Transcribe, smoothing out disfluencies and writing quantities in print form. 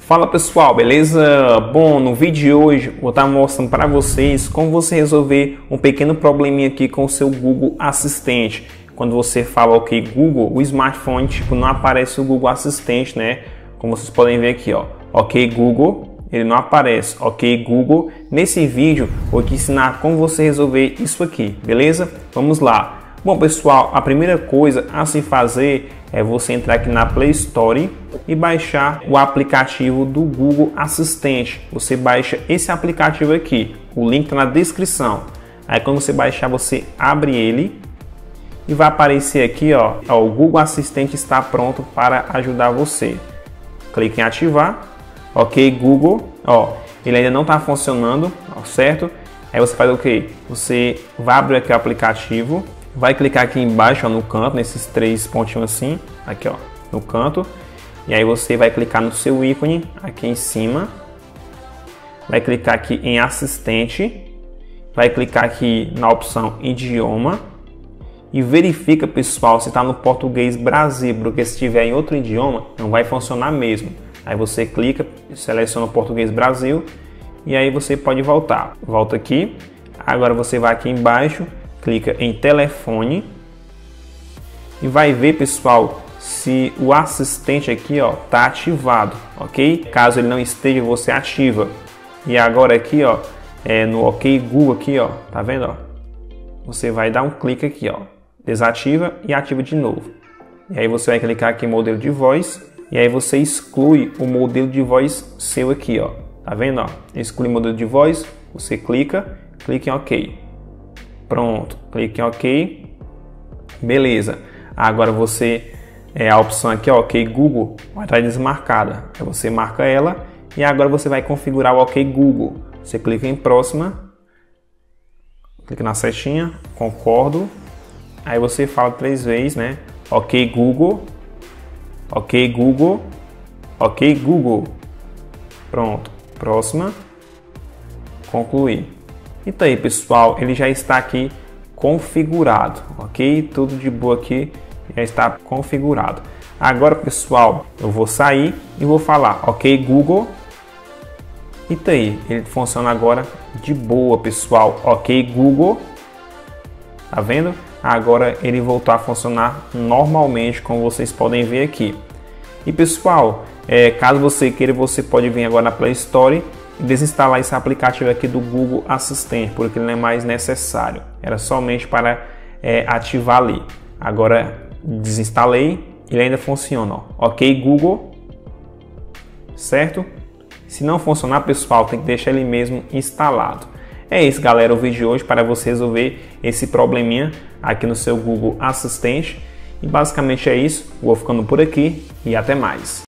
Fala pessoal, beleza? Bom, no vídeo de hoje vou estar mostrando para vocês como você resolver um pequeno probleminha aqui com o seu Google Assistente. Quando você fala OK Google, o smartphone não aparece o Google Assistente, né? Como vocês podem ver aqui, ó, OK Google, ele não aparece, OK Google. Nesse vídeo vou te ensinar como você resolver isso aqui, beleza? Vamos lá. Bom pessoal, a primeira coisa a se fazer é você entrar aqui na Play Store e baixar o aplicativo do Google Assistente. Você baixa esse aplicativo aqui, o link está na descrição. Aí quando você baixar, você abre ele e vai aparecer aqui, ó, o Google Assistente está pronto para ajudar você. Clique em ativar, OK Google, ó, ele ainda não está funcionando, ó, certo? Aí você faz o quê? Você vai abrir aqui o aplicativo. Vai clicar aqui embaixo, ó, no canto, nesses três pontinhos assim, aqui ó, no canto. E aí você vai clicar no seu ícone aqui em cima. Vai clicar aqui em assistente. Vai clicar aqui na opção idioma. E verifica, pessoal, se está no português Brasil, porque se estiver em outro idioma, não vai funcionar mesmo. Aí você clica, seleciona o português Brasil. E aí você pode voltar. Volta aqui. Agora você vai aqui embaixo. Clica em telefone e vai ver, pessoal, se o assistente aqui, ó, tá ativado, ok? Caso ele não esteja, você ativa. E agora aqui, ó, no OK Google aqui, ó, tá vendo, ó? Você vai dar um clique aqui, ó, desativa e ativa de novo. E aí você vai clicar aqui em modelo de voz e aí você exclui o modelo de voz seu aqui, ó, tá vendo, ó? Exclui o modelo de voz, você clica em OK. Pronto, clique em OK, beleza. Agora você, a opção aqui, ó, OK Google, vai estar desmarcada. Aí você marca ela e agora você vai configurar o OK Google. Você clica em próxima, clica na setinha, concordo. Aí você fala 3 vezes, né? OK Google, OK Google, OK Google. Pronto, próxima, concluir. Então aí pessoal, ele já está aqui configurado, ok? Tudo de boa aqui, já está configurado. Agora pessoal, eu vou sair e vou falar OK Google. E tá aí, ele funciona agora de boa pessoal, OK Google. Tá vendo? Agora ele voltou a funcionar normalmente, como vocês podem ver aqui. E pessoal, caso você queira, você pode vir agora na Play Store e desinstalar esse aplicativo aqui do Google Assistente, porque ele não é mais necessário. Era somente para ativar ali. Agora desinstalei, ele ainda funciona, ó. OK Google, certo? Se não funcionar, pessoal, tem que deixar ele mesmo instalado. É isso, galera, o vídeo de hoje para você resolver esse probleminha aqui no seu Google Assistente. E basicamente é isso. Vou ficando por aqui e até mais.